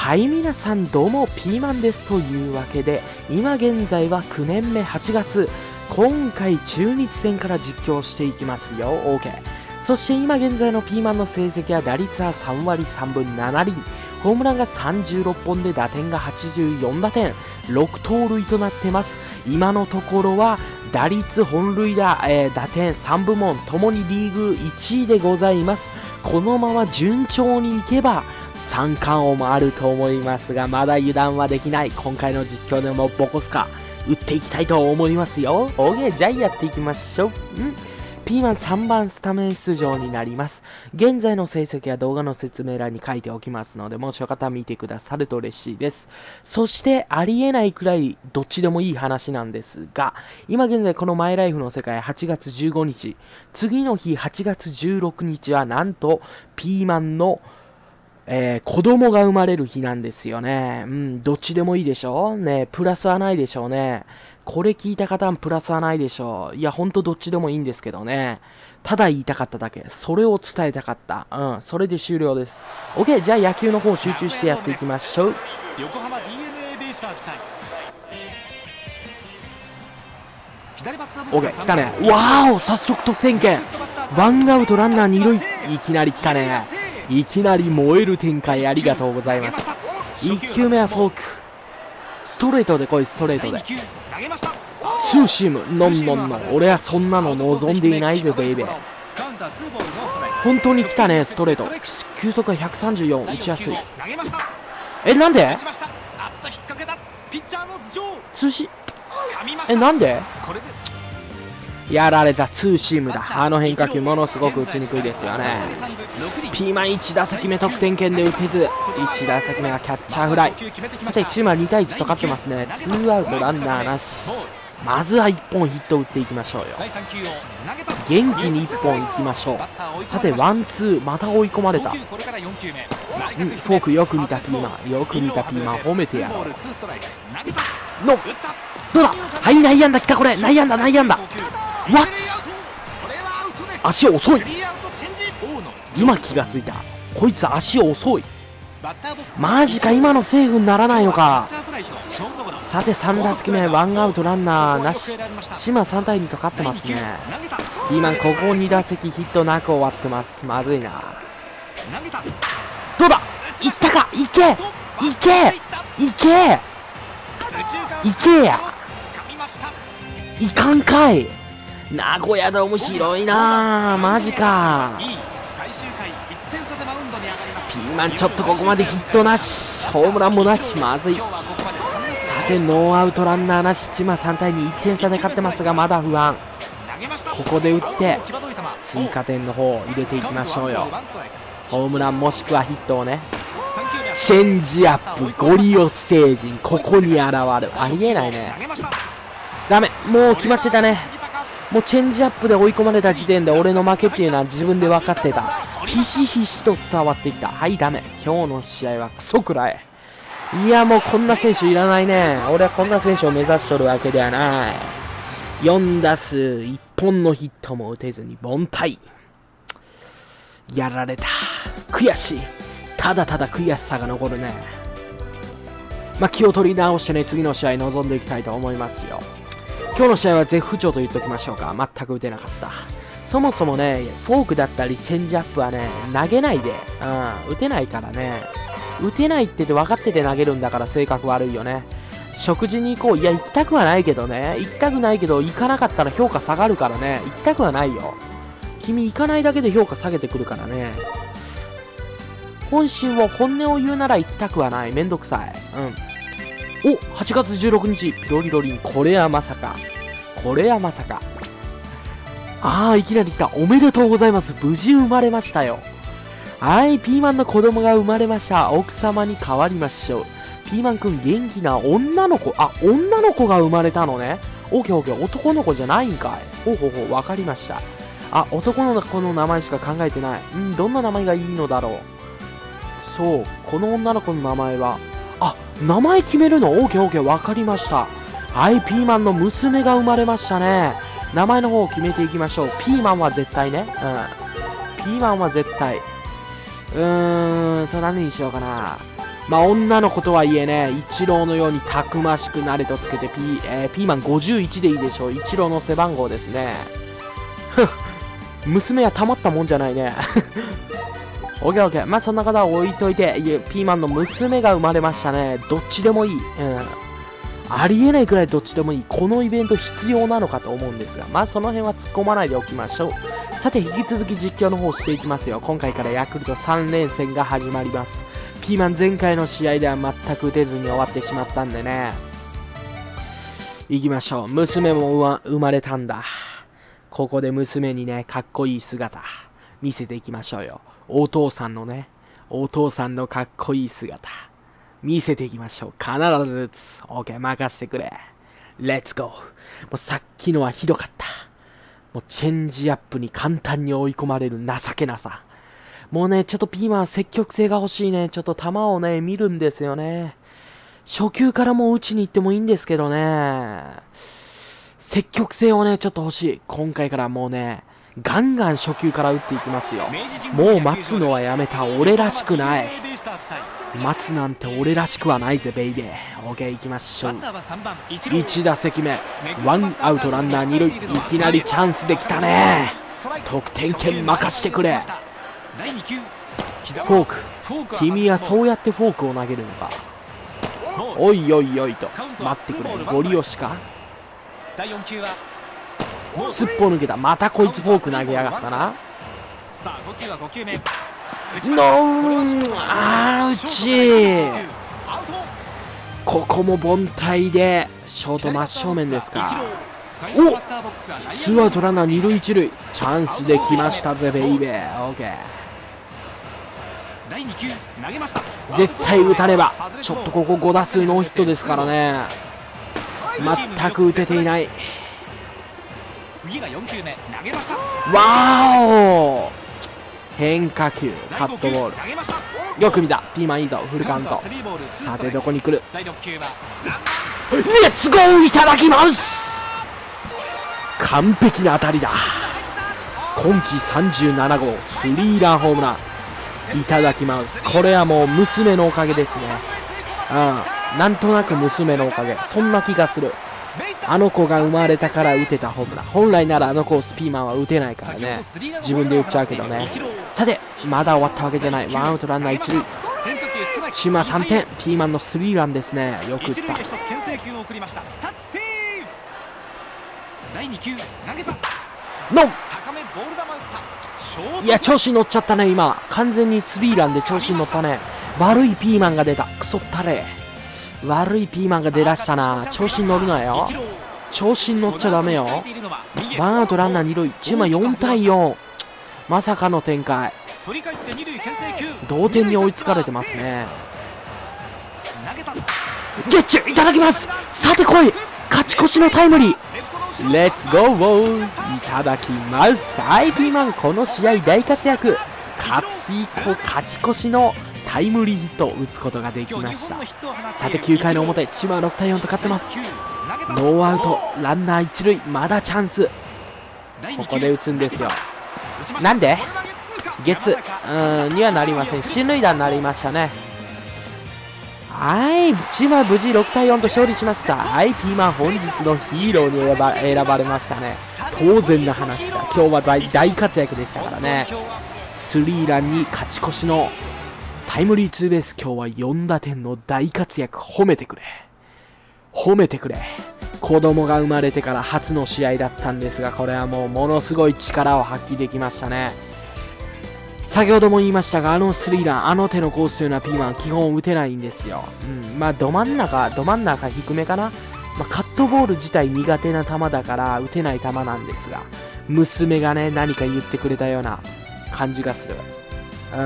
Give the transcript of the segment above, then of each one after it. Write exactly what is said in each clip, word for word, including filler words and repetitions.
はい、皆さんどうもピーマンですというわけで、今現在はくねんめはちがつ、今回中日戦から実況していきますよ。 OK。 そして今現在のピーマンの成績は打率はさんわりさんぶななりん、ホームランがさんじゅうろっぽんで打点がはちじゅうよんだてん、ろくとうるいとなってます。今のところは打率、本塁打、えー、打点さんぶもんともにリーグいちいでございます。このまま順調にいけば三冠王もあると思いますが、まだ油断はできない。今回の実況でもボコスカ打っていきたいと思いますよ。 OK、 じゃあやっていきましょう。んピーマンさんばんスタメン出場になります。現在の成績は動画の説明欄に書いておきますので、もしよかったら見てくださると嬉しいです。そしてありえないくらいどっちでもいい話なんですが、今現在このマイライフの世界はちがつじゅうごにち、次の日はちがつじゅうろくにちはなんとピーマンのえー、子供が生まれる日なんですよね。うん、どっちでもいいでしょね、プラスはないでしょうね。これ聞いた方はプラスはないでしょう。いや、ほんとどっちでもいいんですけどね。ただ言いたかっただけ。それを伝えたかった。うん、それで終了です。OK、じゃあ野球の方集中してやっていきましょう。 横浜 ディーエヌエー ベイスターズ対左バッターボッ OK、 クス来たね。わーお、早速得点圏。ワンアウトランナーにるい。いきなり来たね。いきなり燃える展開、ありがとうございます。いっきゅうめはフォーク。ストレートで来い、ストレートで。ツーシーム、ノンノンノン。俺はそんなの望んでいないぜ、ベイベー。本当に来たね、ストレート。球速はひゃくさんじゅうよん、打ちやすい。え、なんでツーシー、え、なんでやられた。ツーシームだ。あの変化球ものすごく打ちにくいですよね。ピーマンいちだせきめ得点圏で打てず、いちだせきめはキャッチャーフライ。さてチームはにたいいちと勝ってますね。ツーアウトランナーなし。まずはいっぽんヒット打っていきましょうよ。元気にいっぽんいきましょう。さてワンツー、また追い込まれた。うん、フォークよく見たピーマン、よく見たピーマン、褒めてやろう。のどうだ。はい、内野安打来た。これ内野安打、内野安打。わっ、足遅い。今気がついた。こいつ足遅い。マジか、今のセーフにならないのか。さてさんだせきめ、ワンアウトランナーなし。島さんたいにと勝ってますね。ピーマンここにだせきヒットなく終わってます。まずいな。どうだ、いったか。いけいけいけいけや。いかんかい。名古屋ドーム広いなあ、マジか。ピーマンちょっとここまでヒットなし、ホームランもなし、まずい。さてノーアウトランナーなし。千葉さんたいにいってんさで勝ってますが、まだ不安。ここで打って追加点の方を入れていきましょうよ。ホームランもしくはヒットをね。チェンジアップ、ゴリ押星人、ここに現る。ありえないね。ダメ、もう決まってたね。もうチェンジアップで追い込まれた時点で俺の負けっていうのは自分で分かってた。ひしひしと伝わってきた。はい、ダメ。今日の試合はクソくらい。いや、もうこんな選手いらないね。俺はこんな選手を目指しとるわけではない。よんだすういっぽんのヒットも打てずに凡退。やられた。悔しい。ただただ悔しさが残るね。まあ、気を取り直してね、次の試合臨んでいきたいと思いますよ。今日の試合は絶不調と言っておきましょうか。全く打てなかった。そもそもね、フォークだったりチェンジアップはね、投げないで、うん、打てないからね。打てないって言って分かってて投げるんだから性格悪いよね。食事に行こう。いや、行きたくはないけどね。行きたくないけど、行かなかったら評価下がるからね。行きたくはないよ。君行かないだけで評価下げてくるからね。本心を、本音を言うなら行きたくはない。めんどくさい。うん。お、はちがつじゅうろくにち、ピロリロリン。これはまさか。これはまさか。ああ、いきなり来た。おめでとうございます。無事生まれましたよ。はい、ピーマンの子供が生まれました。奥様に変わりましょう。ピーマンくん元気な女の子。あ、女の子が生まれたのね。オッケーオッケー。男の子じゃないんかい。ほうほうほう、わかりました。あ、男の子の名前しか考えてない。うん、どんな名前がいいのだろう。そう、この女の子の名前は、あ、名前決めるの。オーケーオーケー、わかりました。はい、ピーマンの娘が生まれましたね。名前の方を決めていきましょう。ピーマンは絶対ね。うん。ピーマンは絶対。うーん、それ何にしようかな。 まあ女の子とはいえね、イチローのようにたくましくなれとつけて、ピー、えー、ピーマンごじゅういちでいいでしょう。イチローの背番号ですね。娘はたまったもんじゃないね。オッケーオッケー。まあそんな方は置いといて、いやピーマンの娘が生まれましたね。どっちでもいい。うん。ありえないくらいどっちでもいい。このイベント必要なのかと思うんですが、まあその辺は突っ込まないでおきましょう。さて、引き続き実況の方していきますよ。今回からヤクルトさん連戦が始まります。ピーマン前回の試合では全く打てずに終わってしまったんでね。行きましょう。娘も生まれたんだ。ここで娘にね、かっこいい姿見せていきましょうよ。お父さんのね、お父さんのかっこいい姿見せていきましょう。必ず打つ。OK、任してくれ。レッツゴー。もうさっきのはひどかった。もうチェンジアップに簡単に追い込まれる情けなさ。もうね、ちょっとピーマン積極性が欲しいね。ちょっと球をね、見るんですよね。初球からもう打ちに行ってもいいんですけどね。積極性をね、ちょっと欲しい。今回からもうね、ガンガン初球から打っていきますよ。もう待つのはやめた。俺らしくない。待つなんて俺らしくはないぜ、ベイベー。オーケー、行きましょう。いち打席目、ワンアウトランナーに塁。いきなりチャンスできたね。得点権任してくれ。フォーク。君はそうやってフォークを投げるのか。おいおいおいと。待ってくれ。ゴリ押しか。すっぽ抜けた。またこいつフォーク投げやがったな。ノー、あー、うち。ここも凡退でショート真正面ですか。お、ツーアウトランナーに塁いち塁。チャンスできましたぜ、ベイベー。オーケー。絶対打たねば。ちょっとここご打数ノーヒットですからね。全く打てていない。わーお、変化球、カットボール。よく見た。ピーマンいいぞ。フルカウント。さてどこに来る。レッツゴー、いただきます。完璧な当たりだ。今季さんじゅうなな号スリーランホームランいただきます。これはもう娘のおかげですね。うん、なんとなく娘のおかげ、そんな気がする。あの子が生まれたから打てたホームラン。本来ならあのコースピーマンは打てないからね。自分で打っちゃうけどね。さて、まだ終わったわけじゃない。ワンアウトランナーいち塁。島さんてん。ピーマンのスリーランですね。よく打った。ノン。いや、調子に乗っちゃったね。今完全にスリーランで調子に乗ったね。悪いピーマンが出た。クソったれ。悪いピーマンが出だしたな。調子に乗るなよ。調子に乗っちゃダメよ。ワンアウトランナーに塁。チームはよんたいよん。まさかの展開。同点に追いつかれてますね。ゲッチュいただきます。さて来い。勝ち越しのタイムリー。レッツゴー。いただきます。はい、ピーマンこの試合大活躍。勝つ以降勝ち越しのタイムリーヒットを打つことができました。さてきゅうかいの表、千葉はろくたいよんと勝ってます。ノーアウトランナーいち塁。まだチャンス。ここで打つんですよ。なんでゲッツうんにはなりません。進塁打になりましたね。はい、千葉無事ろくたいよんと勝利しました。はい、ピーマン本日のヒーローに選ば、選ばれましたね。当然な話だ。今日は 大, 大活躍でしたからね。スリーランに勝ち越しのタイムリーツーベース。今日はよん打点の大活躍。褒めてくれ褒めてくれ。子供が生まれてから初の試合だったんですが、これはもうものすごい力を発揮できましたね。先ほども言いましたが、あのスリーラン、あの手のコースというのはピーマン基本打てないんですよ。うん、まあど真ん中ど真ん中低めかな。まあ、カットボール自体苦手な球だから打てない球なんですが、娘がね何か言ってくれたような感じがする。うん、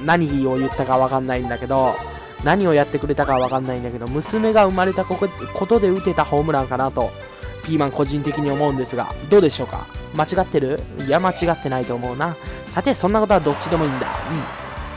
何を言ったかわかんないんだけど、何をやってくれたかわかんないんだけど、娘が生まれたことで打てたホームランかなとピーマン個人的に思うんですが、どうでしょうか。間違ってる？いや間違ってないと思うな。さてそんなことはどっちでもいいんだ。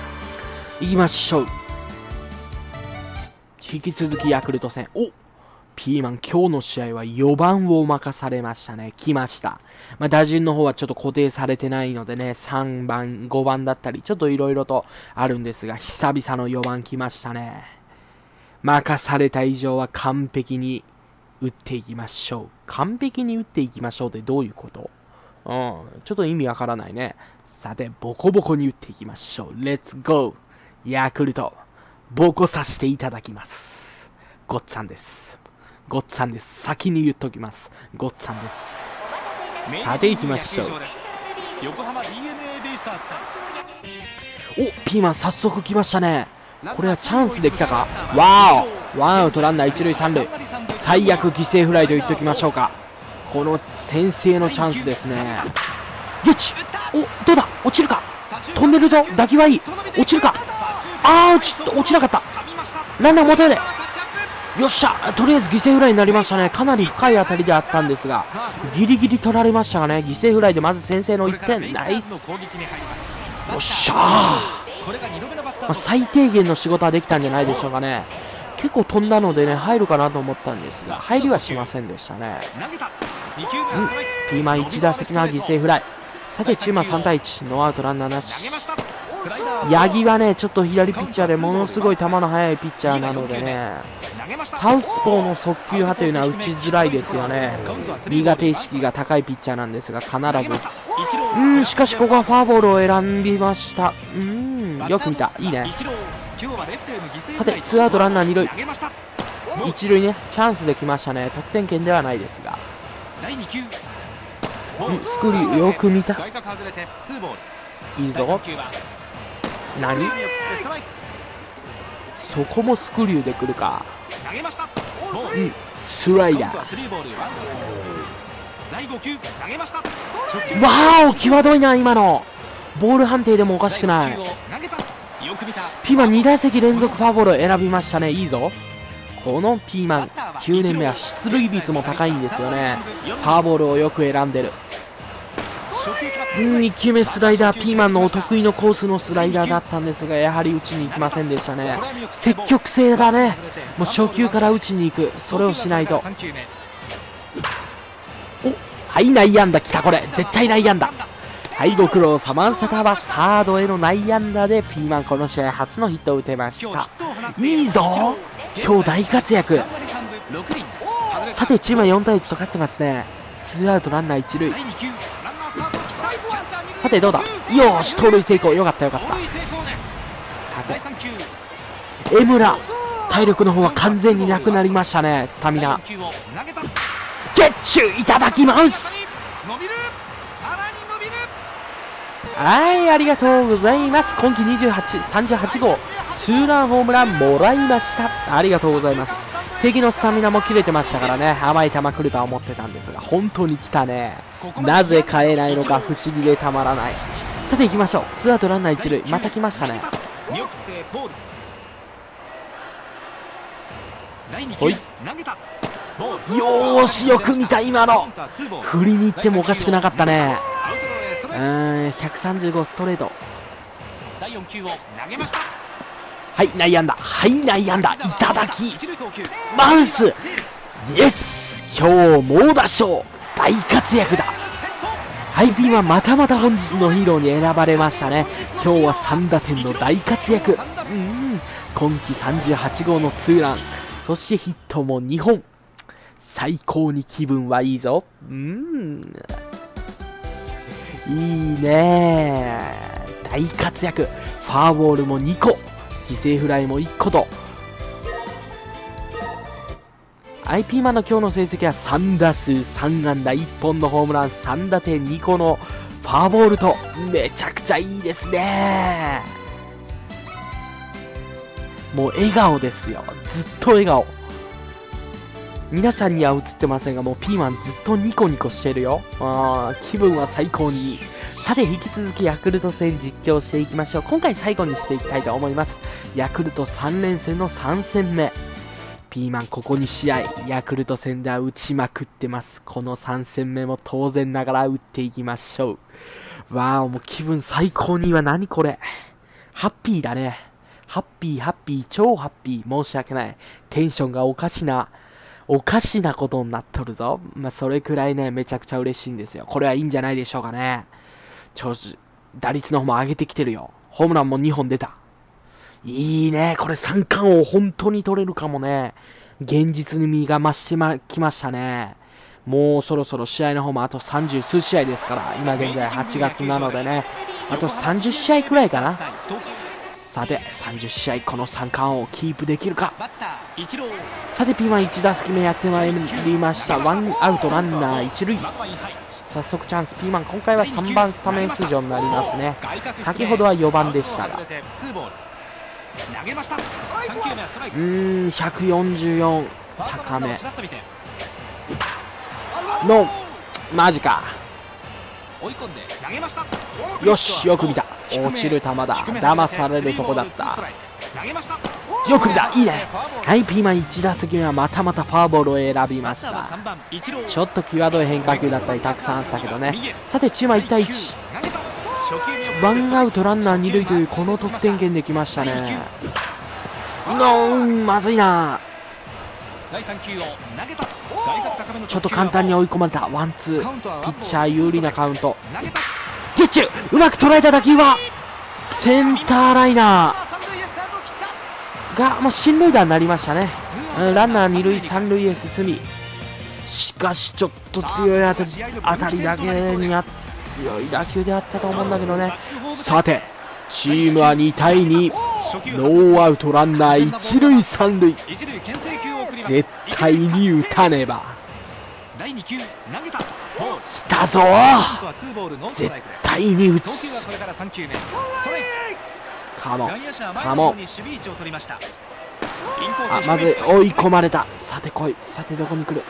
うん、行きましょう。引き続きヤクルト戦。お、 ピーマン、今日の試合はよばんを任されましたね。来ました。まあ、打順の方はちょっと固定されてないのでね、さんばん、ごばんだったり、ちょっといろいろとあるんですが、久々のよばん来ましたね。任された以上は完璧に打っていきましょう。完璧に打っていきましょうってどういうこと？うん、ちょっと意味わからないね。さて、ボコボコに打っていきましょう。レッツゴー！ヤクルト、ボコさせていただきます。ごっつぁんです。ごっつぁんです。先に言っときます。ごっつぁんです。さて行きましょう。 横浜 ディーエヌエー ベイスターズ対お、ピーマン早速来ましたね。これはチャンスで来たか。ワーオ、ワンアウトランナー一塁三塁。最悪犠牲フライと言っておきましょうか。この先制のチャンスですね。よち、お、どうだ、落ちるか。飛んでるぞ、打球はいい。落ちるか。あー、ちょっと落ちなかった。ランナー元へで。よっしゃ、とりあえず犠牲フライになりましたね。かなり深い当たりであったんですが、ギリギリ取られましたがね、犠牲フライでまず先制のいってん。ナイス。よっしゃー、まあ、最低限の仕事はできたんじゃないでしょうかね。結構飛んだのでね、入るかなと思ったんですが、入りはしませんでしたね。うん、ピーマンいち打席目は犠牲フライ。さて、チームはさんたいいち、ノーアウトランナーなし。八木はね、ちょっと左ピッチャーでものすごい球の速いピッチャーなのでね、サウスポーの速球派というのは打ちづらいですよね。苦手意識が高いピッチャーなんですが、必ず。うん、しかしここはフォアボールを選びました。うん、よく見た。いいね。さて、ツーアウトランナーに塁。一塁ね、チャンスできましたね。得点圏ではないですが。うん、スクリュー、よく見た。いいぞ。何？そこもスクリューで来るか。うん、スライダー。わーお、際どいな、今の。ボール判定でもおかしくない。ピーマンに打席連続フォアボールを選びましたね。いいぞ。このピーマン、きゅうねんめは出塁率も高いんですよね。フォアボールをよく選んでる。うん、いっきゅうめスライダー、ピーマンのお得意のコースのスライダーだったんですが、やはり打ちに行きませんでしたね。積極性だね。もう初球から打ちに行く、それをしないと。お、はい、内野安打来た。これ絶対内野安打。はい、ご苦労様。サタはサードへの内野安打でピーマンこの試合初のヒットを打てました。いいぞ、今日大活躍。さて、チームはよんたいいちと勝ってますね。ツーアウトランナー一塁。さて、どうだ。よーし、盗塁成功。よかったよかった。さて、江村、体力の方は完全になくなりましたね。スタミナゲッチュいただきます。はい、ありがとうございます。今季にじゅうはち、さんじゅうはち号ツーランホームランもらいました。ありがとうございます。敵のスタミナも切れてましたからね、甘い球来るとは思ってたんですが、本当に来たね。なぜ変えないのか不思議でたまらない。さて行きましょう。ツーアウトランナー一塁。また来ましたね。ほい。よーし、よく見た。今の振りに行ってもおかしくなかったね。うーん、ひゃくさんじゅうごストレート。はい、内野安打。はい、内野安打。いただきマウス。イエス、今日猛打賞大活躍だ。はい、ピーマンまたまた本日のヒーローに選ばれましたね。今日はさん打点の大活躍。うん、今季さんじゅうはち号のツーラン、そしてヒットもにほん。最高に気分はいいぞ。うん、いいねー、大活躍。ファーボールもにこ、犠牲フライもいっこと。アイピーマンの今日の成績はさん打数さん安打いっぽんのホームラン、さん打点にこのファーボールと、めちゃくちゃいいですね。もう笑顔ですよ、ずっと笑顔。皆さんには映ってませんが、もうピーマンずっとニコニコしてるよ。あー、気分は最高にいい。さて引き続きヤクルト戦実況していきましょう。今回最後にしていきたいと思います。ヤクルトさん連戦のさん戦目。ピーマンここに試合、ヤクルト戦では打ちまくってます。このさん戦目も当然ながら打っていきましょう。わー、もう気分最高にいいわ。何これ、ハッピーだね。ハッピーハッピー超ハッピー。申し訳ない、テンションがおかしな。 おかしなことになっとるぞ。まあ、それくらいね、めちゃくちゃ嬉しいんですよ。これはいいんじゃないでしょうかね。調子、打率の方も上げてきてるよ。ホームランもにほん出た。いいね。これ三冠王本当に取れるかもね。現実に身が増してま、きましたね。もうそろそろ試合の方もあとさんじゅうすう試合ですから、今現在はちがつなのでね、あとさんじゅっしあいくらいかな。さて、さんじゅっしあい、この三冠王をキープできるか。さて、ピーマンいち打席目やってまいりました。ワンアウトランナーいち塁。早速チャンス、ピーマン今回はさんばんスタメン出場になりますね。先ほどはよばんでしたが。うーん、ひゃくよんじゅうよん、高めの、マジか。よし、よく見た。落ちる球だ。騙されるとこだった。よく見た。いいね。はい、ピーマンいち打席目はまたまたフォアボールを選びました。ちょっと際どい変化球だったりたくさんあったけどね。さて、チームはいちたいいち。ワンアウトランナーに塁というこの得点圏できましたね。のん、まずいな。ちょっと簡単に追い込まれた。ワンツー、ピッチャー有利なカウント。ゲッチュ、うまく捉えた打球はセンターライナーがもう進塁打になりましたね。ランナーに塁さん塁へ進み、しかしちょっと強い当たり、当たりだけにあ強い打球であったと思うんだけどね。さて、チームはにたいに、ノーアウトランナーいち塁さん塁。絶対に打たねば。来たぞー、絶対に打つ。カモカモ、あ、まず追い込まれた。さて来い。さてどこに来る。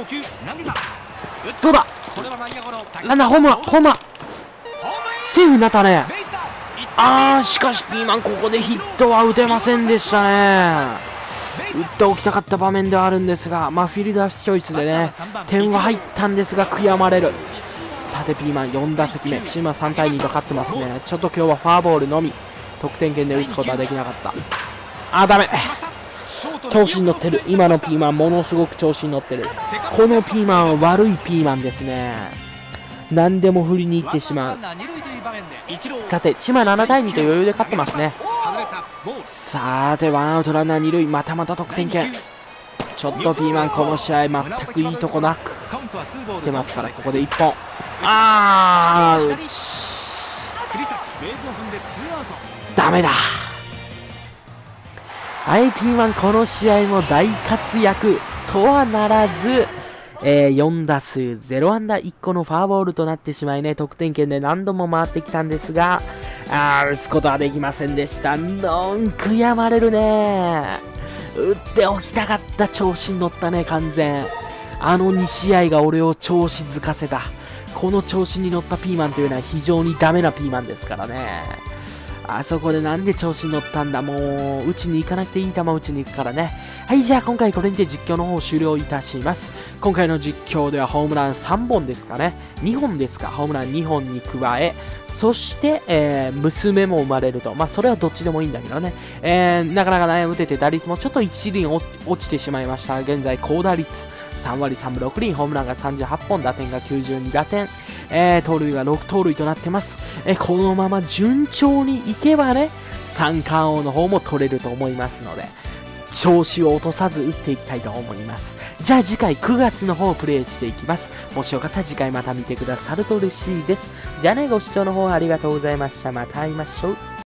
どうだ。ランナーホームラン、ホームラン、セーフになったね。あー、しかしピーマンここでヒットは打てませんでしたね。打っておきたかった場面ではあるんですが、まあ、フィルダースチョイスでね、点は入ったんですが悔やまれる。さてピーマンよん打席目、チームはさんたいにと勝ってますね。ちょっと今日はフォアボールのみ、得点圏で打つことはできなかった。あー、ダメ。調子に乗ってる。今のピーマンものすごく調子に乗ってる。このピーマンは悪いピーマンですね。何でも振りに行ってしまう。さてチームはななたいにと余裕で勝ってますね。さてワンアウトランナーに塁、またまた得点圏。ちょっとピーマンこの試合全くいいとこなく来てますから、ここでいっぽん。あー、ダメだ。はい、ピーマンこの試合も大活躍とはならず、えー、よん打数ゼロ安打いっこのフォアボールとなってしまいね、得点圏で何度も回ってきたんですが、あー、打つことはできませんでした。のん、悔やまれるね。打っておきたかった。調子に乗ったね、完全。あのに試合が俺を調子づかせた。この調子に乗ったピーマンというのは非常にダメなピーマンですからね。あそこでなんで調子に乗ったんだ。もう打ちに行かなくていい球打ちに行くからね。はい、じゃあ今回これにて実況の方を終了いたします。今回の実況ではホームランさんぼんですかね、にほんですか、ホームランにほんに加え、そして、えー、娘も生まれると。まあそれはどっちでもいいんだけどね、えー、なかなかね打てて打率もちょっと一輪落ちてしまいました。現在高打率さんわりさんぶろくりん、ホームランがさんじゅうはっぽん、打点がきゅうじゅうに打点、えー、盗塁がろく盗塁となってます。えー、このまま順調にいけばね、三冠王の方も取れると思いますので、調子を落とさず打っていきたいと思います。じゃあ次回くがつの方をプレイしていきます。もしよかったら次回また見てくださると嬉しいです。じゃあね、ご視聴の方ありがとうございました。また会いましょう。